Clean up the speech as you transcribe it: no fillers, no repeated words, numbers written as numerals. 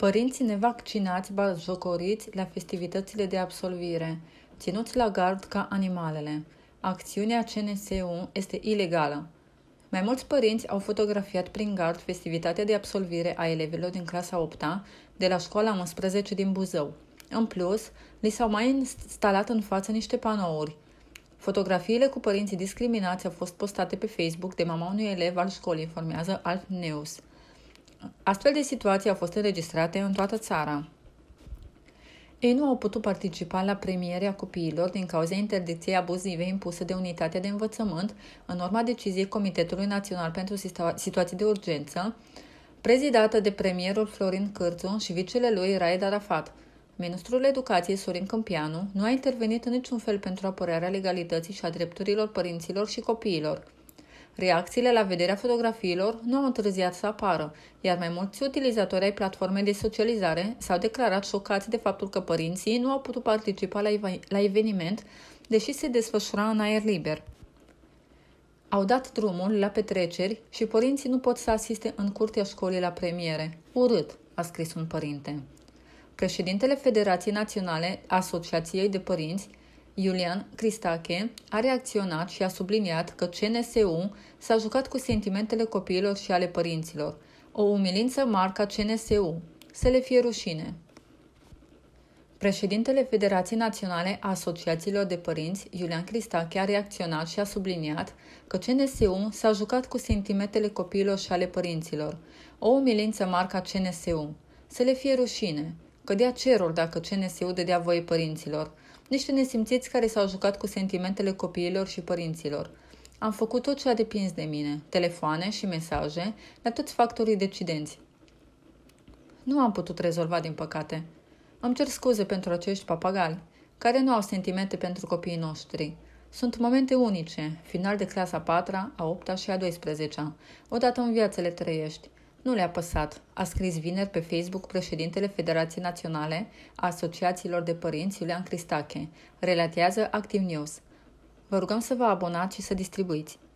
Părinții nevaccinați batjocoriți la festivitățile de absolvire, ținuți la gard ca animalele. Acțiunea CNSU este ilegală. Mai mulți părinți au fotografiat prin gard festivitatea de absolvire a elevilor din clasa 8-a de la școala 11 din Buzău. În plus, li s-au mai instalat în față niște panouri. Fotografiile cu părinții discriminați au fost postate pe Facebook de mama unui elev al școlii, informează Alt News. Astfel de situații au fost înregistrate în toată țara. Ei nu au putut participa la premierea copiilor din cauza interdicției abuzive impuse de Unitatea de Învățământ în urma deciziei Comitetului Național pentru Situații de Urgență, prezidată de premierul Florin Cârțu și vicele lui Raed Arafat. Ministrul Educației Sorin Câmpianu nu a intervenit în niciun fel pentru apărarea legalității și a drepturilor părinților și copiilor. Reacțiile la vederea fotografiilor nu au întârziat să apară, iar mai mulți utilizatori ai platformei de socializare s-au declarat șocați de faptul că părinții nu au putut participa la eveniment, deși se desfășura în aer liber. Au dat drumul la petreceri și părinții nu pot să asiste în curtea școlii la premiere. Urât, a scris un părinte. Președintele Federației Naționale a Asociației de Părinți, Iulian Cristache, a reacționat și a subliniat că CNSU s-a jucat cu sentimentele copiilor și ale părinților. O umilință marca CNSU. Să le fie rușine. Președintele Federației Naționale a Asociațiilor de Părinți, Iulian Cristache, a reacționat și a subliniat că CNSU s-a jucat cu sentimentele copiilor și ale părinților. O umilință marca CNSU. Să le fie rușine. Cădea cerul dacă CNSU dădea voie părinților. Niște nesimțiți care s-au jucat cu sentimentele copiilor și părinților. Am făcut tot ce a depins de mine, telefoane și mesaje, la toți factorii decidenți. Nu am putut rezolva, din păcate. Îmi cer scuze pentru acești papagali, care nu au sentimente pentru copiii noștri. Sunt momente unice, final de clasa 4-a, a 8-a și a 12-a. Odată în viață le trăiești. Nu le-a păsat, a scris vineri pe Facebook președintele Federației Naționale a Asociațiilor de Părinți, Iulian Cristache, relatează Active News. Vă rugăm să vă abonați și să distribuiți.